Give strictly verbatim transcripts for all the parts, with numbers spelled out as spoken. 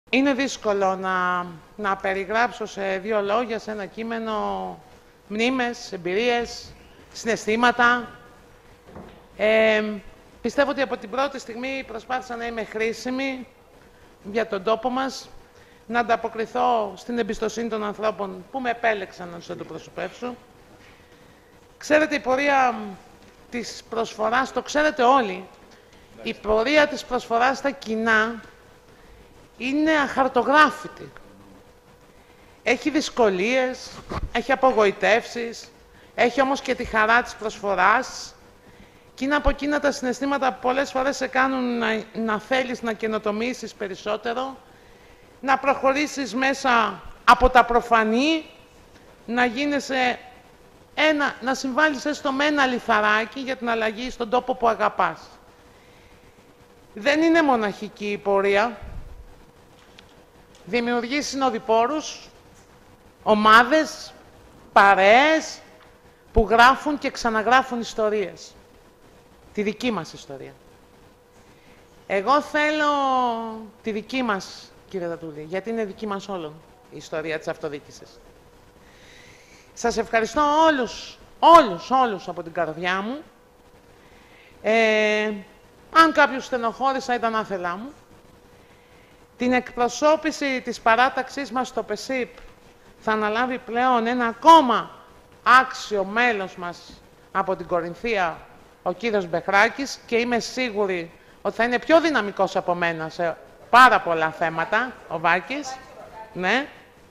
Είναι δύσκολο να, να περιγράψω σε δύο λόγια, σε ένα κείμενο, μνήμες, εμπειρίες, συναισθήματα. Ε, πιστεύω ότι από την πρώτη στιγμή προσπάθησα να είμαι χρήσιμη για τον τόπο μας, να ανταποκριθώ στην εμπιστοσύνη των ανθρώπων που με επέλεξαν να τους αντιπροσωπεύσω. Ξέρετε, η πορεία της προσφοράς, το ξέρετε όλοι, η πορεία της προσφοράς στα κοινά είναι αχαρτογράφητη. Έχει δυσκολίες, έχει απογοητεύσεις, έχει όμως και τη χαρά της προσφοράς. Και είναι από εκείνα τα συναισθήματα που πολλές φορές σε κάνουν να, να θέλεις να καινοτομήσεις περισσότερο, να προχωρήσεις μέσα από τα προφανή, να γίνεσαι ένα, να συμβάλλεις έστω με ένα λιθαράκι για την αλλαγή στον τόπο που αγαπάς. Δεν είναι μοναχική η πορεία. Δημιουργεί συνοδοιπόρους, ομάδες, παρέες που γράφουν και ξαναγράφουν ιστορίες. Τη δική μας ιστορία. Εγώ θέλω τη δική μας, κύριε Δατούλη, γιατί είναι δική μας όλων η ιστορία της αυτοδιοίκησης. Σας ευχαριστώ όλους, όλους, όλους από την καρδιά μου. Ε, αν κάποιος στενοχώρησα ήταν άθελά μου. Την εκπροσώπηση της παράταξής μας στο ΠΕΣΥΠ θα αναλάβει πλέον ένα ακόμα άξιο μέλος μας από την Κορινθία, ο κύριος Μπεχράκης, και είμαι σίγουρη ότι θα είναι πιο δυναμικός από μένα σε πάρα πολλά θέματα, ο Βάκης. Ναι.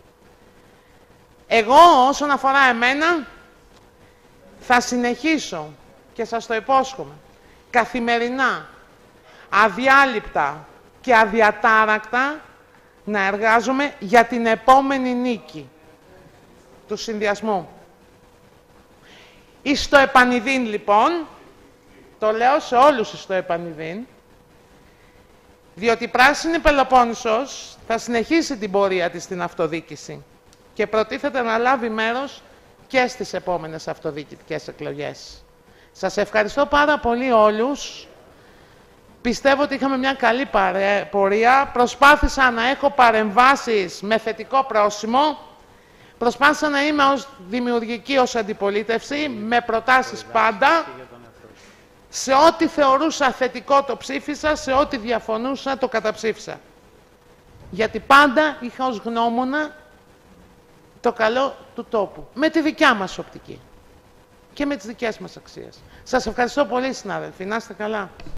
Εγώ, όσον αφορά εμένα, θα συνεχίσω, και σας το υπόσχομαι, καθημερινά, αδιάλειπτα και αδιατάρακτα να εργάζομαι για την επόμενη νίκη του συνδυασμού. Εις το επανειδήν, λοιπόν, το λέω σε όλους εις το επανειδήν, διότι η Πράσινη Πελοπόννησος θα συνεχίσει την πορεία της στην αυτοδιοίκηση και προτίθεται να λάβει μέρος και στις επόμενες αυτοδιοικητικές εκλογές. Σας ευχαριστώ πάρα πολύ όλους. Πιστεύω ότι είχαμε μια καλή πορεία. Προσπάθησα να έχω παρεμβάσεις με θετικό πρόσημο. Προσπάθησα να είμαι ως δημιουργική ως αντιπολίτευση, με προτάσεις πάντα. Σε ό,τι θεωρούσα θετικό το ψήφισα, σε ό,τι διαφωνούσα το καταψήφισα. Γιατί πάντα είχα ως γνώμονα το καλό του τόπου. Με τη δικιά μας οπτική και με τις δικές μας αξίες. Σας ευχαριστώ πολύ, συνάδελφοι. Να είστε καλά.